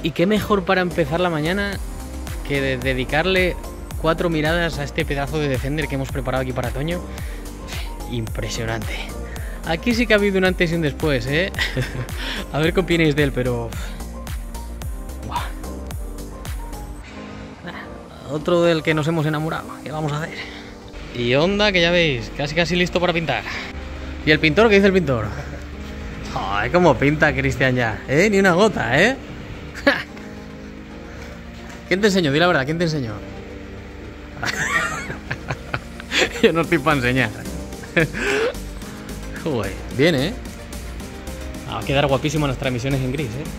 Y qué mejor para empezar la mañana que dedicarle 4 miradas a este pedazo de Defender que hemos preparado aquí para Toño. Impresionante. Aquí sí que ha habido un antes y un después, ¿eh? A ver qué opináis de él, pero... Buah. Otro del que nos hemos enamorado. ¿Qué vamos a hacer? Y Honda, que ya veis, casi listo para pintar. ¿Y el pintor? ¿Qué dice el pintor? Ay, cómo pinta Cristian ya, ¿eh? Ni una gota, ¿eh? ¿Quién te enseñó? Di la verdad, ¿quién te enseñó? Yo no estoy para enseñar. Joder, bien, ¿eh? Va a quedar guapísimo las transmisiones en gris, ¿eh?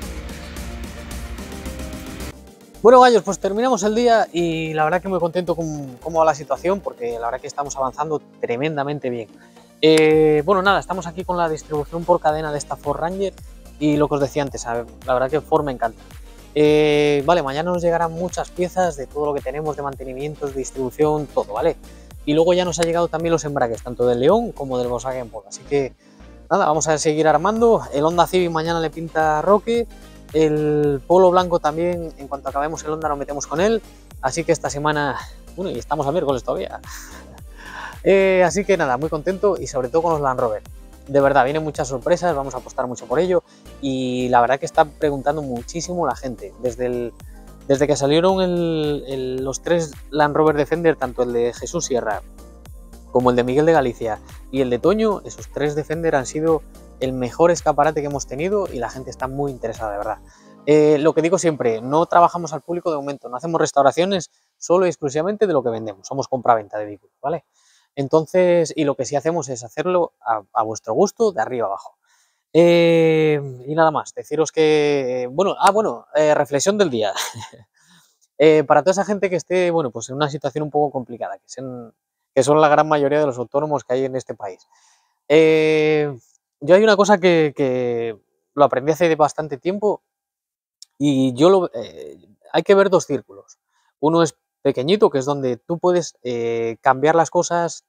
Bueno, gallos, pues terminamos el día y la verdad que muy contento con cómo va la situación, porque la verdad que estamos avanzando tremendamente bien. Bueno, nada, estamos aquí con la distribución por cadena de esta Ford Ranger y lo que os decía antes, la verdad que Ford me encanta. Vale, mañana nos llegarán muchas piezas de todo lo que tenemos de mantenimientos, de distribución, todo, ¿vale? Y luego ya nos ha llegado también los embragues, tanto del León como del Volkswagen Polo. Así que nada, vamos a seguir armando. El Honda Civic mañana le pinta Roque. El Polo blanco también, en cuanto acabemos el Honda nos metemos con él. Así que esta semana, bueno, y estamos a miércoles todavía. Así que nada, muy contento y sobre todo con los Land Rover. De verdad, vienen muchas sorpresas, vamos a apostar mucho por ello. Y la verdad que está preguntando muchísimo la gente. Desde que salieron los 3 Land Rover Defender, tanto el de Jesús Sierra como el de Miguel de Galicia y el de Toño, esos 3 Defender han sido el mejor escaparate que hemos tenido y la gente está muy interesada, de verdad. Lo que digo siempre, no trabajamos al público de momento, no hacemos restauraciones solo y exclusivamente de lo que vendemos, somos compra-venta de vehículos, ¿vale? Entonces, y lo que sí hacemos es hacerlo a vuestro gusto, de arriba abajo. Y nada más, deciros que, bueno, reflexión del día. Para toda esa gente que esté, bueno, pues en una situación un poco complicada, que son la gran mayoría de los autónomos que hay en este país. Yo hay una cosa que lo aprendí hace bastante tiempo y hay que ver 2 círculos. Uno es pequeñito, que es donde tú puedes cambiar las cosas,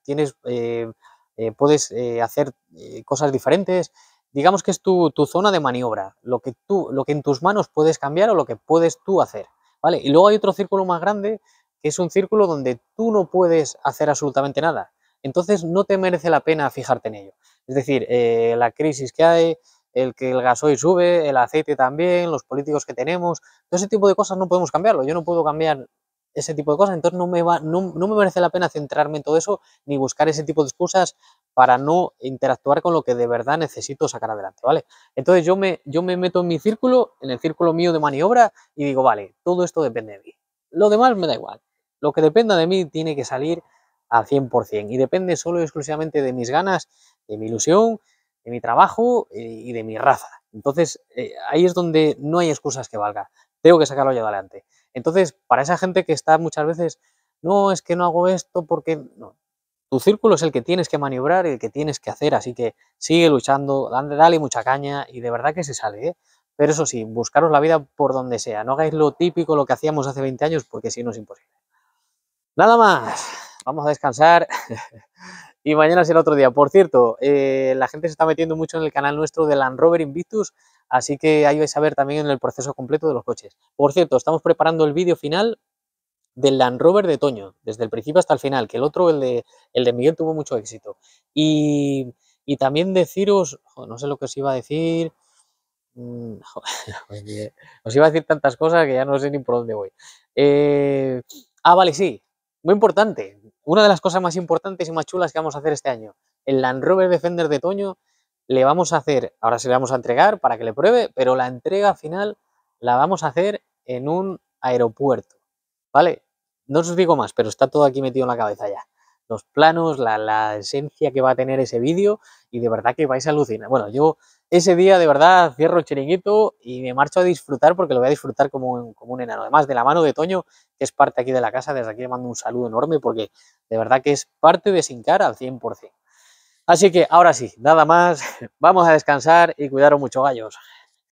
puedes hacer cosas diferentes. Digamos que es tu zona de maniobra, lo que en tus manos puedes cambiar o lo que puedes tú hacer, ¿vale? Y luego hay otro círculo más grande, que es un círculo donde tú no puedes hacer absolutamente nada. Entonces no te merece la pena fijarte en ello. Es decir, la crisis que hay, el que el gasoil sube, el aceite también, los políticos que tenemos, todo ese tipo de cosas no podemos cambiarlo. Yo no puedo cambiar ese tipo de cosas, entonces no me merece la pena centrarme en todo eso ni buscar ese tipo de excusas para no interactuar con lo que de verdad necesito sacar adelante, ¿vale? Entonces yo me meto en mi círculo, en el círculo mío de maniobra y digo, vale, todo esto depende de mí. Lo demás me da igual. Lo que dependa de mí tiene que salir al 100% y depende solo y exclusivamente de mis ganas, de mi ilusión, de mi trabajo y de mi raza. Entonces ahí es donde no hay excusas que valga. Tengo que sacarlo ya adelante. Entonces, para esa gente que está muchas veces, no, es que no hago esto porque... No, tu círculo es el que tienes que maniobrar y el que tienes que hacer, así que sigue luchando, dale mucha caña y de verdad que se sale, ¿eh? Pero eso sí, buscaros la vida por donde sea, no hagáis lo típico, lo que hacíamos hace 20 años, porque si no es imposible. Nada más, vamos a descansar y mañana será otro día. Por cierto, la gente se está metiendo mucho en el canal nuestro de Land Rover Invictus, así que ahí vais a ver también el proceso completo de los coches. Por cierto, estamos preparando el vídeo final del Land Rover de Toño, desde el principio hasta el final, que el otro, el de Miguel, tuvo mucho éxito. Y también deciros, no sé lo que os iba a decir, os iba a decir tantas cosas que ya no sé ni por dónde voy. Vale, sí, muy importante, una de las cosas más importantes y más chulas que vamos a hacer este año, el Land Rover Defender de Toño, le vamos a hacer, ahora se le vamos a entregar para que le pruebe, pero la entrega final la vamos a hacer en un aeropuerto, ¿vale? No os digo más, pero está todo aquí metido en la cabeza ya. Los planos, la esencia que va a tener ese vídeo y de verdad que vais a alucinar. Bueno, yo ese día de verdad cierro el chiringuito y me marcho a disfrutar porque lo voy a disfrutar como un enano. Además de la mano de Toño, que es parte aquí de la casa, desde aquí le mando un saludo enorme porque de verdad que es parte de Sincar al 100%. Así que ahora sí, nada más, vamos a descansar y cuidaros mucho, gallos.